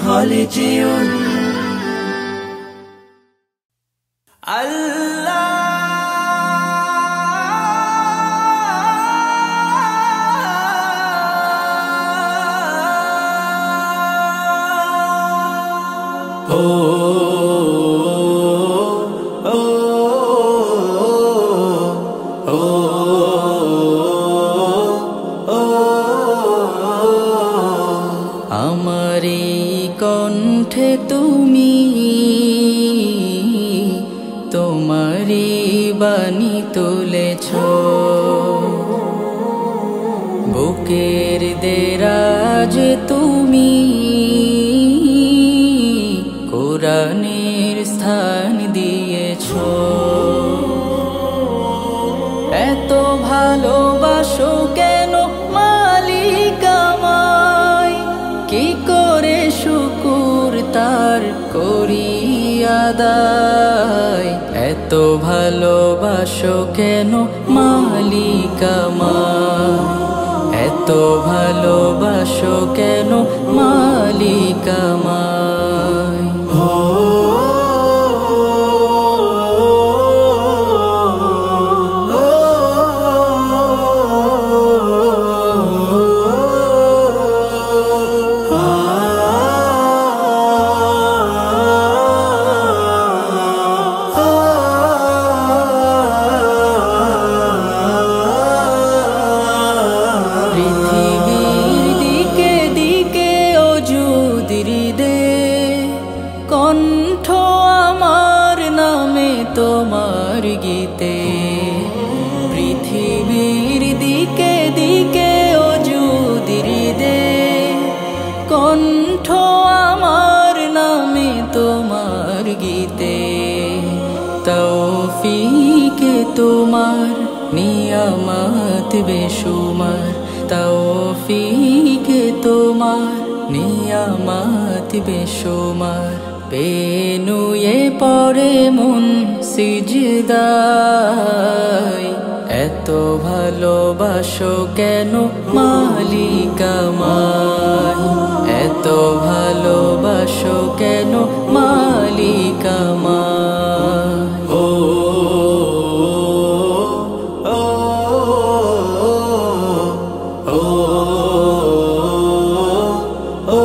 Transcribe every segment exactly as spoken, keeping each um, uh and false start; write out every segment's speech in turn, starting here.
হলে যেও আল্লাহ ও ও ও আমারি কণ্ঠে তুমি তোমারি বাণী তুলেছ বুকের দেরাজ তুমি কোরআনের স্থান দিয়েছ এত ভালোবাসো কেন মালিক আমায় কি করে শুকুর তার করি আদায় এত ভালোবাসো কেন মালিক আমায় এত ভালোবাসো কেন মালিক আমায় কণ্ঠ আমার নামে তোমার গীতে পৃথিবীর দিকে দিকে ওজুদির দে কণ্ঠ আমার নামে তোমার গীতে তৌফিকে তোমার নিয়ামত বেশুমার তৌফিকে তোমার নিয়ামত বেশুমার পেনুয়ে পড়ে মন সিজদায় এত ভালোবাসো কেন মালিক আমায় এত ভালোবাসো কেন মালিক আমায় ও ও ও ও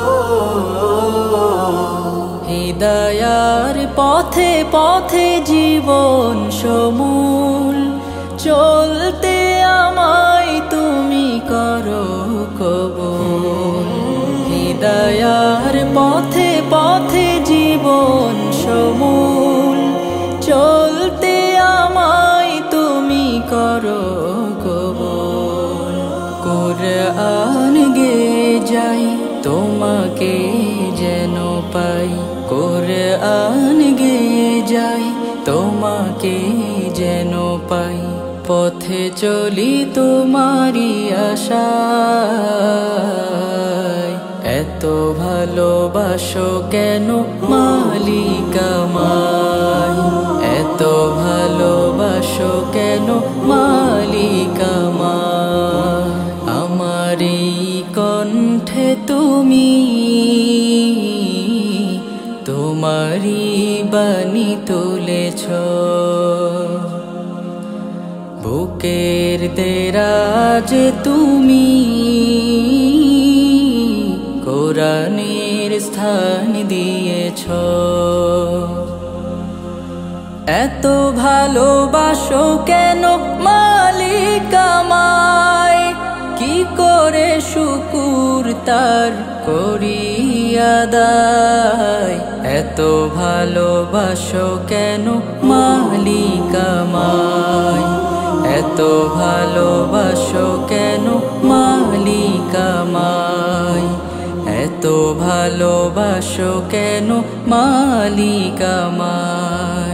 হিদায়ার পথে পথে জীবন সমূল চলতে আমায় তুমি করো কবুল হিদায়ার পথে পথে জীবন সমূল চলতে আমায় তুমি করো কবুল কুরআন গে যাই তোমাকে যেন পাই কুরআন গে যাই তোমাকে যেন পাই পথে চলি তোমারি আশায় এত ভালোবাসো কেন মালিক আমায় এত ভালোবাসো কেন মালিক আমায় আমারি কণ্ঠে তুমি তোমারি বাণী তুলেছ বুকের দেরাজ তুমি কোরআনের স্থান দিয়েছ এত ভালোবাসো কেন মালিক আমায় কি করে শুকুর তার করি আদায় এত ভালোবাসো কেন মালিক আমায় এত ভালোবাসো কেন মালিক আমায় এত ভালোবাসো কেন মালিক আমায়